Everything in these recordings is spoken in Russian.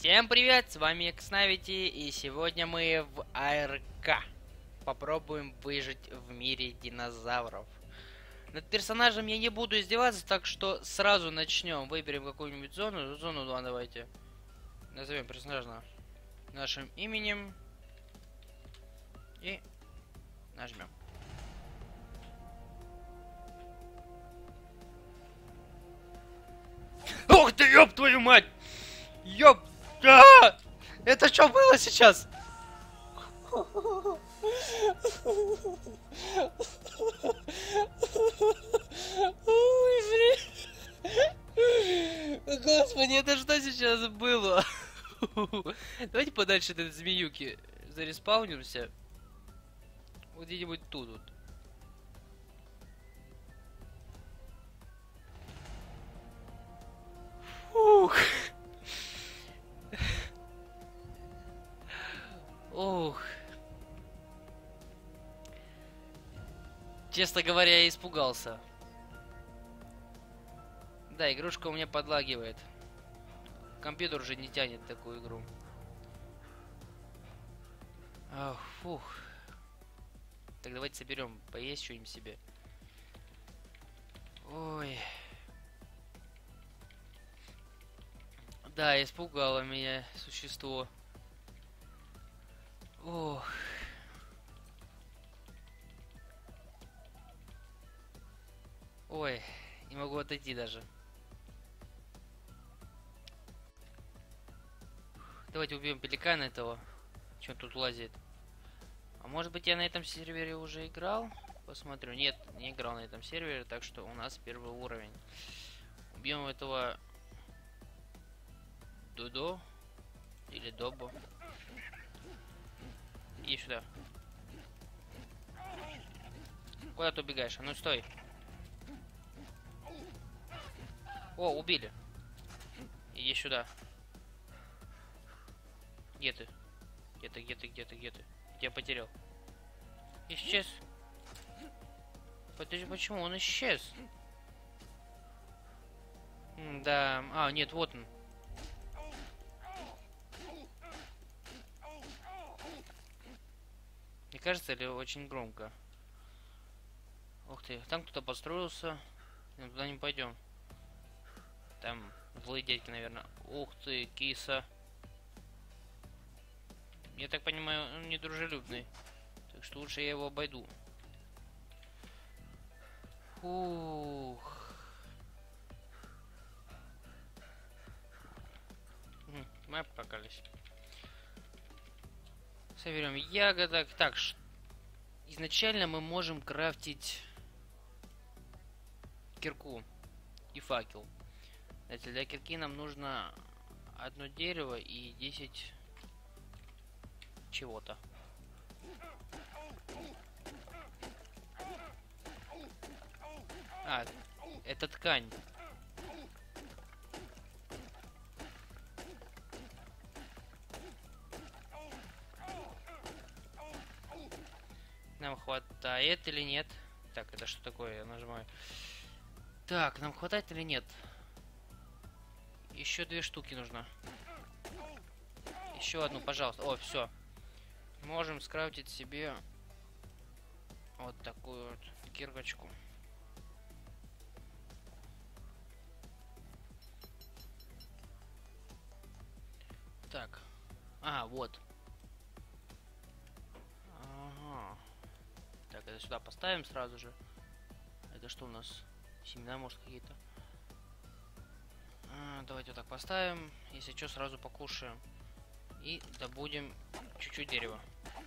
Всем привет, с вами Xnavity, и сегодня мы в АРК попробуем выжить в мире динозавров. Над персонажем я не буду издеваться, так что сразу начнем. Выберем какую-нибудь зону. Зону 2 давайте. Назовем персонажа нашим именем. И нажмем. Ух ты, ёб твою мать! Ёб! Это что было сейчас? Ой, блин. Господи, это что сейчас было? Давайте подальше от этой змеюки зареспаунимся. Вот где-нибудь тут вот. Фух. Ох. Честно говоря, я испугался. Да, игрушка у меня подлагивает. Компьютер уже не тянет такую игру. Ах, фух. Так, давайте соберем поесть что-нибудь себе. Ой. Да, испугало меня существо. Ох. Ой, не могу отойти даже. Давайте убьем пеликана этого. Че он тут лазит? А может быть я на этом сервере уже играл? Посмотрю. Нет, не играл на этом сервере, так что у нас первый уровень. Убьем этого Дудо или Добо. Иди сюда. Куда ты убегаешь? А ну стой. О, убили. Иди сюда. Где ты? Где ты, где ты, где ты, где ты? Я потерял. Исчез. Подожди, почему он исчез? Да. А, нет, вот он. Мне кажется, или очень громко. Ух ты, там кто-то построился. Мы туда не пойдем. Там злые дядьки, наверное. Ух ты, киса. Я так понимаю, он недружелюбный. Так что лучше я его обойду. Фух. Мы обкакались. Соберем ягодок. Так, изначально мы можем крафтить кирку и факел. Для кирки нам нужно одно дерево и 10 чего-то. А, это ткань. Нам хватает или нет? Так, это что такое? Я нажимаю. Так, нам хватает или нет? Еще 2 штуки нужно. Еще одну, пожалуйста. О, все. Можем скрафтить себе вот такую вот кирочку. Так. А, вот. Ага. Так, это сюда поставим сразу же. Это что у нас? Семена, может, какие-то? Давайте вот так поставим. Если что, сразу покушаем. И добудем чуть-чуть дерева.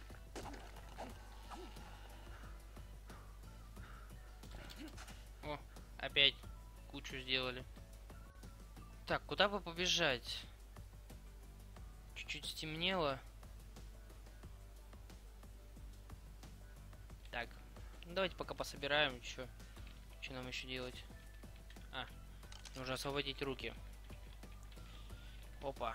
О, опять кучу сделали. Так, куда бы побежать? Чуть-чуть стемнело. Так, ну давайте пока пособираем. Что нам еще делать? А, нужно освободить руки. Опа.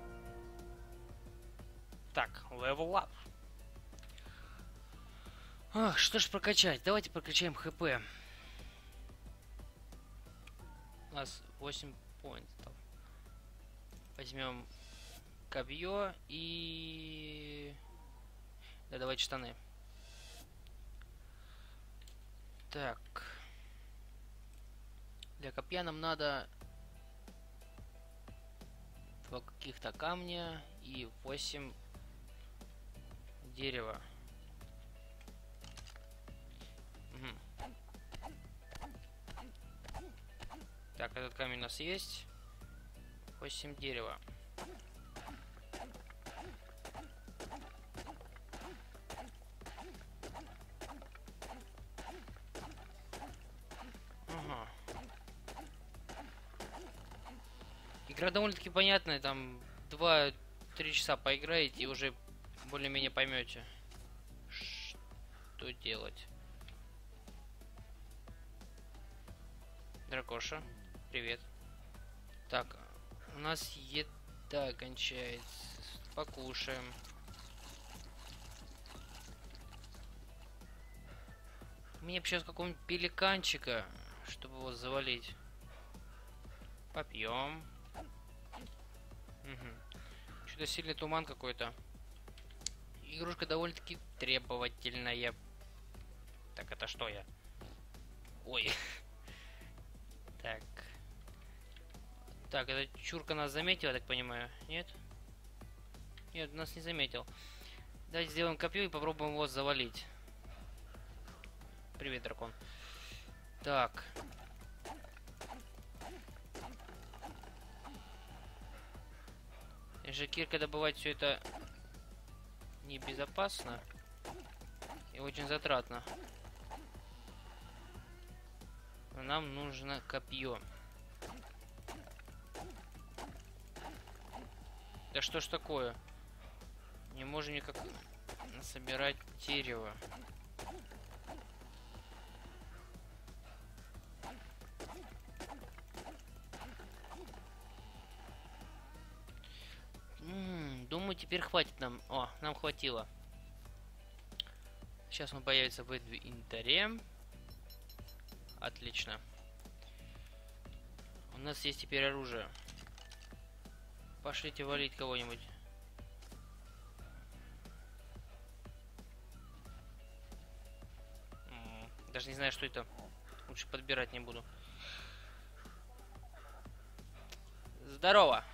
Так, level up. Ах, что ж прокачать? Давайте прокачаем ХП. У нас 8 поинтов. Возьмем копье и... Да, давайте штаны. Так. Для копья нам надо 2 каких-то камня и 8 дерева. Угу. Так, этот камень у нас есть. 8 дерева. Ага. Игра довольно-таки понятная, там 2-3 часа поиграете и уже более-менее поймете, что делать. Дракоша, привет. Так, у нас еда кончается. Покушаем. Мне бы сейчас какого-нибудь пеликанчика, чтобы его завалить. Попьем. Угу. Что-то сильный туман какой-то. Игрушка довольно-таки требовательная. Так, это что я? Ой. Так. Так, эта чурка нас заметила, я так понимаю. Нет? Нет, нас не заметил. Давайте сделаем копье и попробуем его завалить. Привет, дракон. Так. Киркой добывать все это небезопасно и очень затратно. Но нам нужно копье. Да что ж такое? Не можем никак собирать дерево. Думаю, теперь хватит нам. О, нам хватило. Сейчас он появится в инвентаре. Отлично. У нас есть теперь оружие. Пошлите валить кого-нибудь. Даже не знаю, что это. Лучше подбирать не буду. Здорово!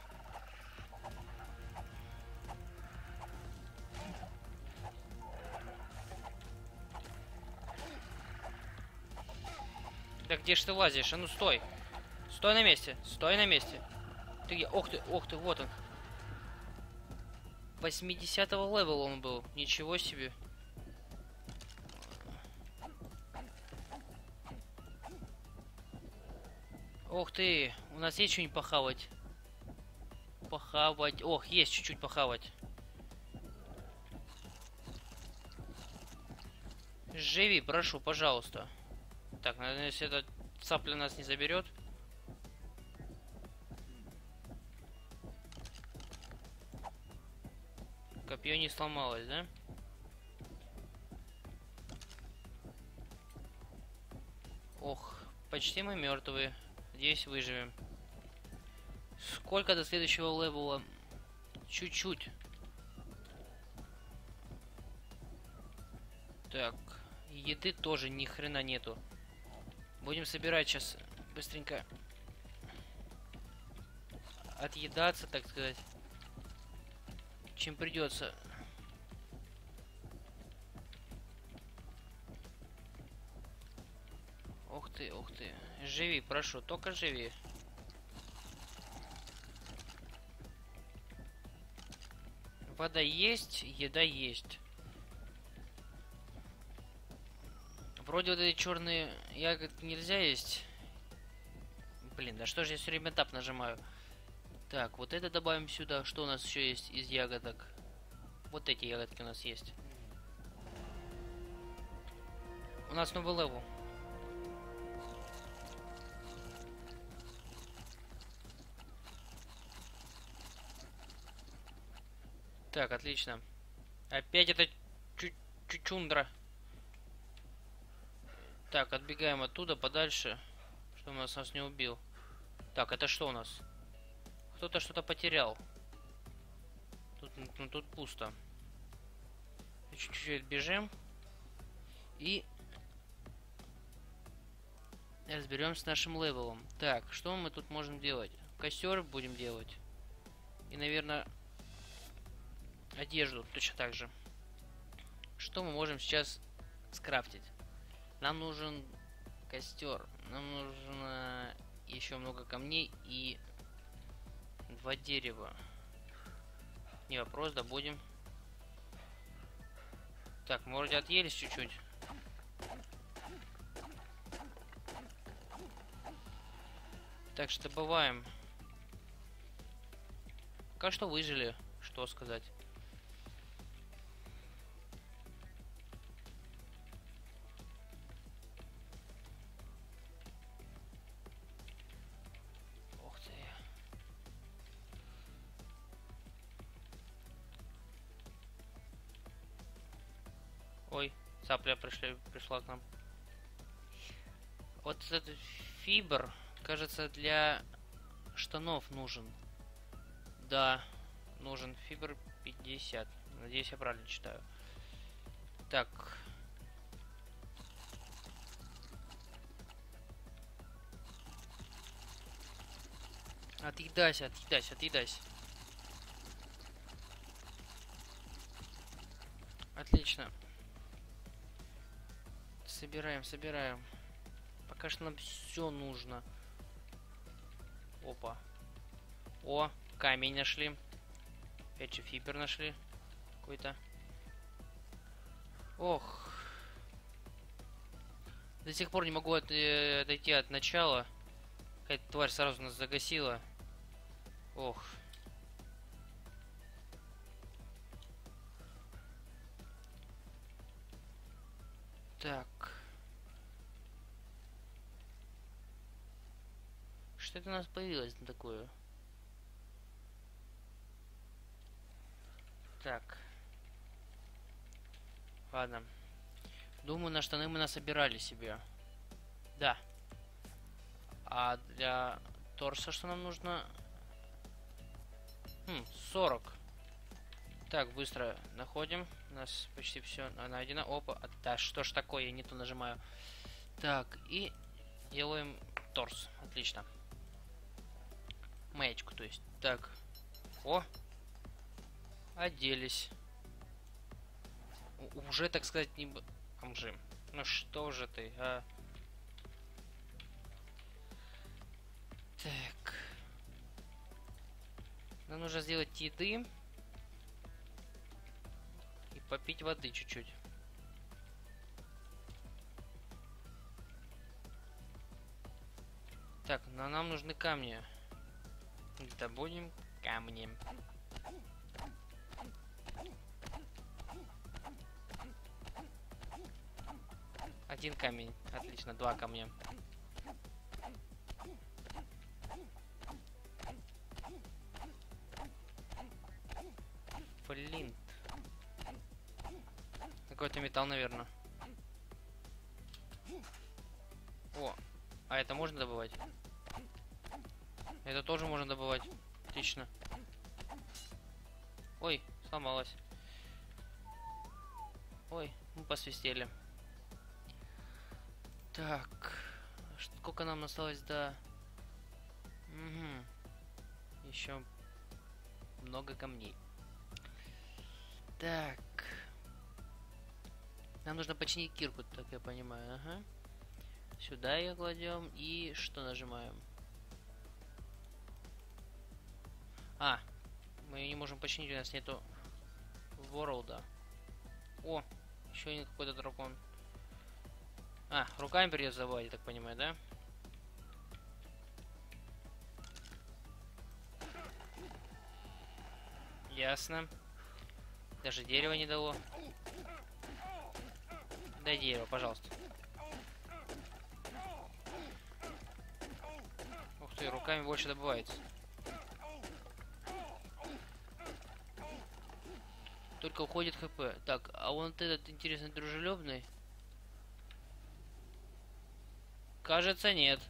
Да где ж ты лазишь? А ну стой! Стой на месте! Стой на месте! Ты где? Ох ты, вот он! 80-го левела он был. Ничего себе. Ох ты! У нас есть что-нибудь похавать? Похавать. Ох, есть чуть-чуть похавать. Живи, прошу, пожалуйста. Так, наверное, если эта цапля нас не заберет. Копье не сломалось, да? Ох, почти мы мертвые. Надеюсь, выживем. Сколько до следующего левела? Чуть-чуть. Так, еды тоже ни хрена нету. Будем собирать сейчас быстренько. Отъедаться, так сказать. Чем придется. Ух ты, ух ты. Живи, прошу, только живи. Вода есть, еда есть. Вроде вот эти черные ягоды нельзя есть. Блин, да что же я все время тап нажимаю. Так, вот это добавим сюда. Что у нас еще есть из ягодок? Вот эти ягодки у нас есть. У нас новый левел. Так, отлично. Опять это чучундра. Так, отбегаем оттуда подальше, чтобы нас не убил. Так, это что у нас? Кто-то что-то потерял. Тут, ну, тут пусто. Чуть-чуть бежим. И разберемся с нашим левелом. Так, что мы тут можем делать? Костер будем делать. И, наверное, одежду точно так же. Что мы можем сейчас скрафтить? Нам нужен костер. Нам нужно еще много камней и 2 дерева. Не вопрос, добудем. Так, мы вроде отъелись чуть-чуть. Так что добываем. Пока что выжили, что сказать. Ух ты. Ой, цапля пришла к нам. Вот этот фибр, кажется, для штанов нужен. Да, нужен фибр 50. Надеюсь, я правильно читаю. Так. Отъедайся, отъедайся, отъедайся. Отлично. Собираем, собираем. Пока что нам все нужно. Опа. О, камень нашли. Опять же фибер нашли. Какой-то. Ох. До сих пор не могу отойти от начала. Какая-то тварь сразу нас загасила. Ох. Так. Что это у нас появилось на такое? Так. Ладно. Думаю, на штаны мы насобирали себе. Да. А для торса что нам нужно? 40. Так, быстро находим. У нас почти все найдено. Опа. Да, что ж такое? Я не то нажимаю. Так, и делаем торс. Отлично. Маечку, то есть. Так. О! Оделись. Уже, так сказать, не... Бомжи. Ну что же ты, а? Так. Нам нужно сделать еды. И попить воды чуть-чуть. Так, но нам нужны камни. Добудем камни. Один камень. Отлично, 2 камня. Флинт. Какой-то металл, наверное. О, а это можно добывать? Это тоже можно добывать. Отлично. Ой, сломалась. Ой, мы посвистели. Так. Сколько нам осталось до... Угу. Еще много камней. Так. Нам нужно починить кирку, так я понимаю. Ага. Сюда ее кладем. И что нажимаем? А. Мы ее не можем починить, у нас нету ворлда. О, еще один какой-то дракон. А, руками придется забывать, я так понимаю, да? Ясно. Даже дерево не дало. Дай дерево, пожалуйста. Ух ты, руками больше добывается. Только уходит хп. Так, а вот этот интересный дружелюбный. Кажется, нет.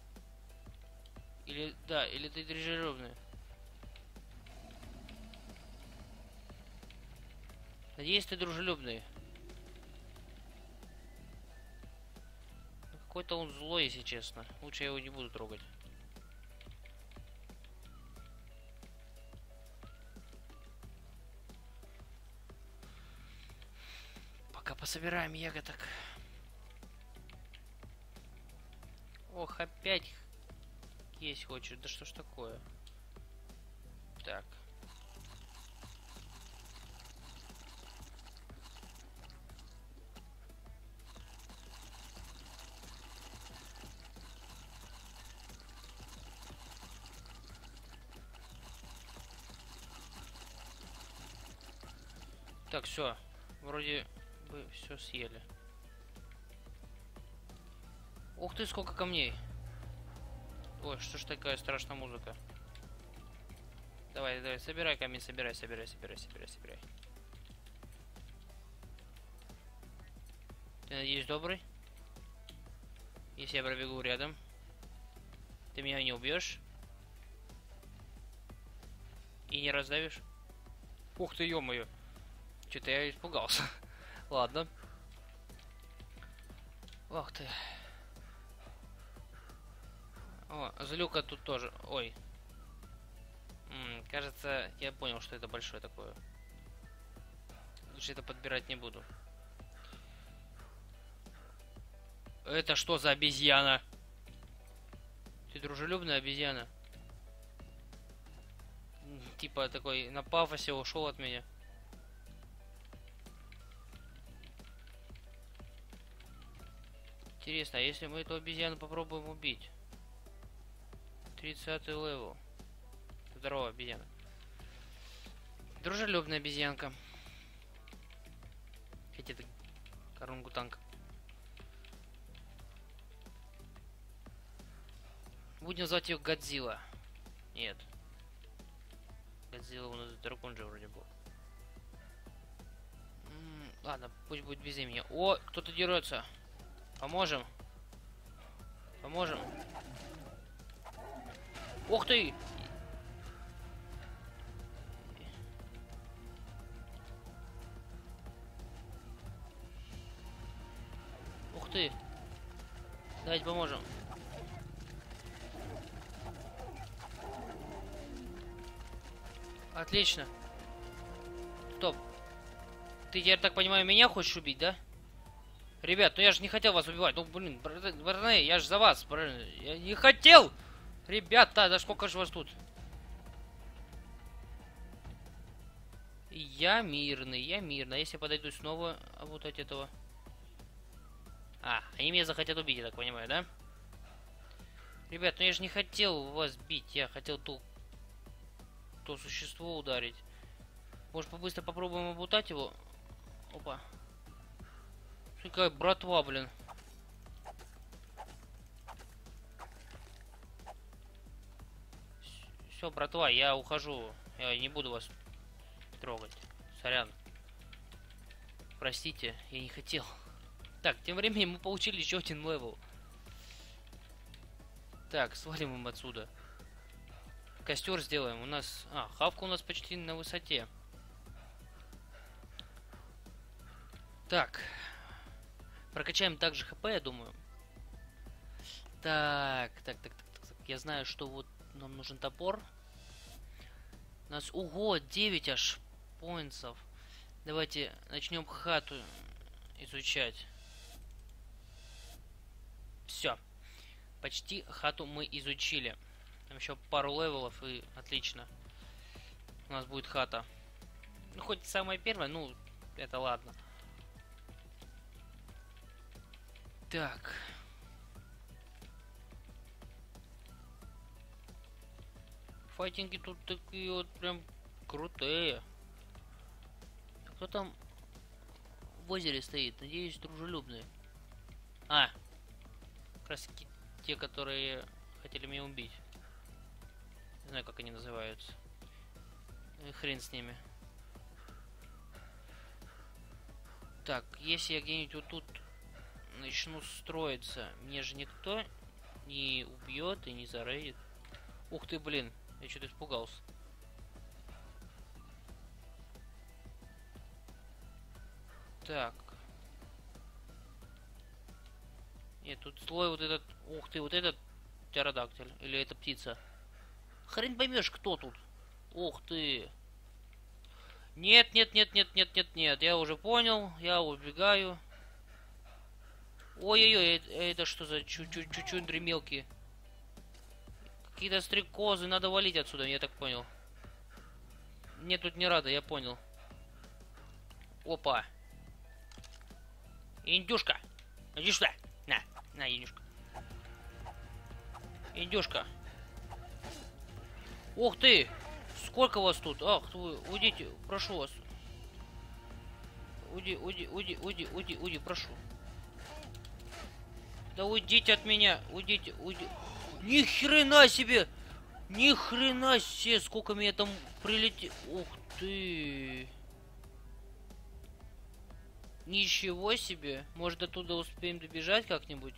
Или, да, или ты дружелюбный. Надеюсь, ты дружелюбный. Какой-то он злой, если честно. Лучше я его не буду трогать. Пока пособираем ягодок. Ох, опять есть хочешь. Да что ж такое? Так. Так, все. Вроде бы все съели. Ух ты, сколько камней. Ой, что ж такая страшная музыка. Давай, давай, собирай камень, собирай. Ты, надеюсь, добрый? Если я пробегу рядом, ты меня не убьешь? И не раздавишь? Ух ты, ё-моё. Что-то я испугался. Ладно. Ох ты. О, злюка тут тоже. Ой. Кажется, я понял, что это большое такое. Лучше это подбирать не буду. Это что за обезьяна? Ты дружелюбная обезьяна? Типа такой на пафосе ушел от меня. Интересно, а если мы эту обезьяну попробуем убить? 30-й левел. Здорово, обезьяна. Дружелюбная обезьянка. Хотя это орангутанг. Будем звать ее Годзилла. Нет. Годзилла у нас дракон же вроде был. Ладно, пусть будет без имени. О, кто-то дерется. Поможем. Поможем. Ух ты! Ух ты! Давайте поможем. Отлично. Стоп. Ты, я так понимаю, меня хочешь убить, да? Ребят, ну я же не хотел вас убивать. Ну, блин, братаны, я же за вас. Я не хотел! Ребята, да сколько же вас тут? Я мирный, я мирный. А если я подойду снова обутать этого? А, они меня захотят убить, я так понимаю, да? Ребят, ну я же не хотел вас бить. Я хотел то существо ударить. Может, побыстро попробуем обутать его? Опа. Какая братва, блин. Все, братва, я ухожу. Я не буду вас трогать. Сорян. Простите, я не хотел. Так, тем временем мы получили еще один левел. Так, свалим им отсюда. Костер сделаем. У нас... А, хавка у нас почти на высоте. Так. Прокачаем также хп, я думаю. Так. Я знаю, что вот нам нужен топор. У нас, ого, 9 аж поинтсов. Давайте начнем хату изучать. Все. Почти хату мы изучили. Там еще пару левелов и отлично. У нас будет хата. Ну, хоть самая первая, ну, это ладно. Так. Файтинги тут такие вот прям крутые. Кто там в озере стоит? Надеюсь, дружелюбные. А, как раз те, которые хотели меня убить. Не знаю, как они называются. Хрен с ними. Так, если я где-нибудь вот тут начну строиться, мне же никто не убьет и не зарейдит. Ух ты, блин, я что-то испугался. Так. Нет, тут слой вот этот... Ух ты, вот этот птеродактиль. Или это птица. Хрен поймешь, кто тут. Ух ты. Нет, нет, нет, нет, нет, нет, нет. Я уже понял. Я убегаю. Ой-ой-ой, это что за чучундры мелкие? Какие-то стрекозы. Надо валить отсюда, я так понял. Мне тут не рада, я понял. Опа. Индюшка. Иди сюда. На, индюшка. Индюшка. Ух ты! Сколько вас тут? Ах, вы, уйдите, прошу вас. Уйди, прошу. Да уйдите от меня, уйдите. Ни хрена себе! Ни хрена себе, сколько меня там прилетело. Ух ты! Ничего себе! Может, оттуда успеем добежать как-нибудь?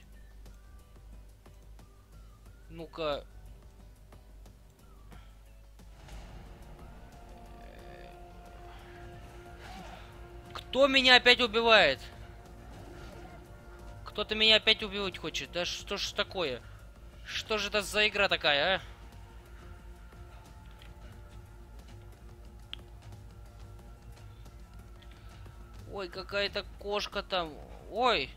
Ну-ка. Кто меня опять убивает? Кто-то меня опять убивать хочет. Да что ж такое? Что же это за игра такая, а? Ой, какая-то кошка там. Ой.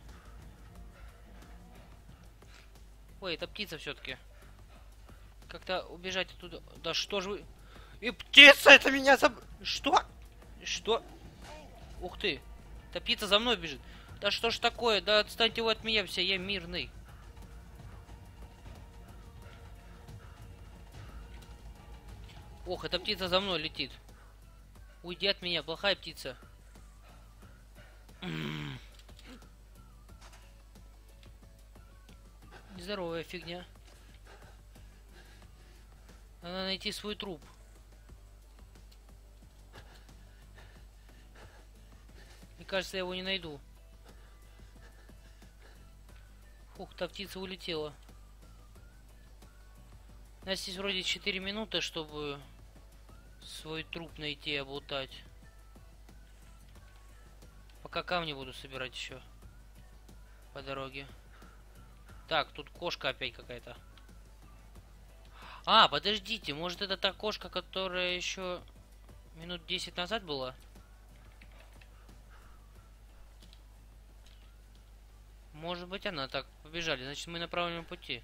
Ой, это птица все-таки. Как-то убежать оттуда. Да что же вы... И птица это меня Что? Что? Ух ты. Эта птица за мной бежит. Да что ж такое? Да отстаньте вы от меня все, я мирный. Ох, эта птица за мной летит. Уйди от меня, плохая птица. Нездоровая фигня. Надо найти свой труп. Мне кажется, я его не найду. Ух, та птица улетела. У нас есть вроде 4 минуты, чтобы свой труп найти и облутать. Пока камни буду собирать еще по дороге. Так, тут кошка опять какая-то. А, подождите, может это та кошка, которая еще минут 10 назад была? Может быть она. Так, побежали, значит мы на правильном пути.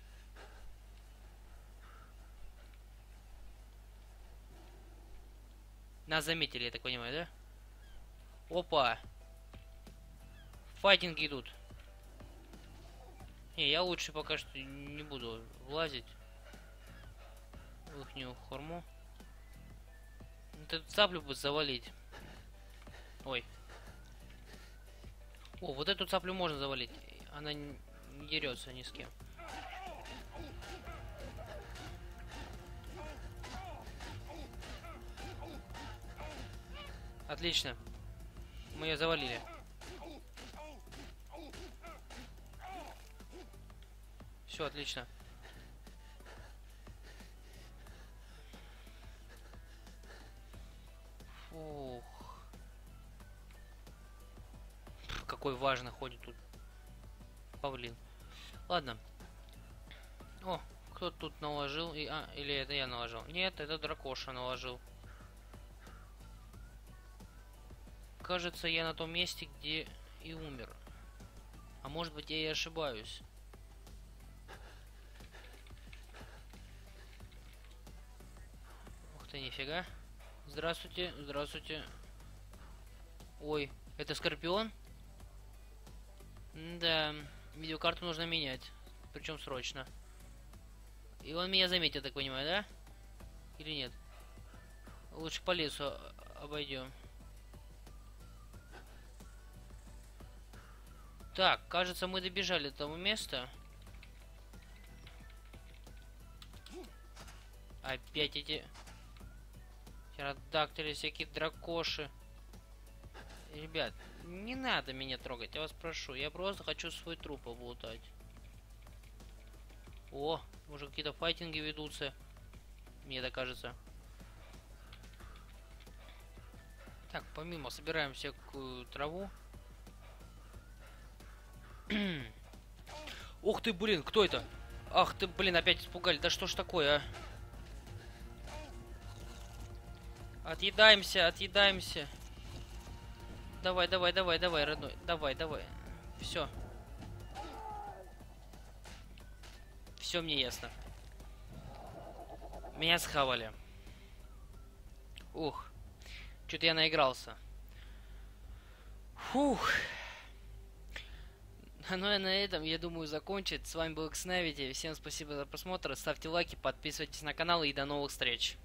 Нас заметили, я так понимаю, да? Опа! Файтинги идут. Не, я лучше пока что не буду влазить в ихнюю хорму. Эту цаплю бы завалить. Ой. О, вот эту цаплю можно завалить. Она не дерется ни с кем. Отлично. Мы ее завалили. Все, отлично. Фух. Какой важный ходит тут павлин. Ладно. О, кто тут наложил? Или это я наложил? Нет, это дракоша наложил. Кажется, я на том месте, где и умер. А может быть, я и ошибаюсь. Ух ты, нифига. Здравствуйте, здравствуйте. Ой, это Скорпион? Да, видеокарту нужно менять. Причем срочно. И он меня заметил, так понимаю, да? Или нет? Лучше по лесу обойдем. Так, кажется, мы добежали до того места. Опять эти птеродактили, всякие дракоши. Ребят, не надо меня трогать, я вас прошу. Я просто хочу свой труп облутать. О, уже какие-то файтинги ведутся. Мне так кажется. Так, помимо собираем всякую траву. Ух ты, блин, кто это? Ах ты, блин, опять испугали. Да что ж такое, а? Отъедаемся, отъедаемся. Давай, давай, давай, давай, родной. Давай, давай. Все. Все мне ясно. Меня схавали. Ух. Что-то я наигрался. Фух. Ну и на этом, я думаю, закончить. С вами был Xnavity. Всем спасибо за просмотр. Ставьте лайки, подписывайтесь на канал и до новых встреч.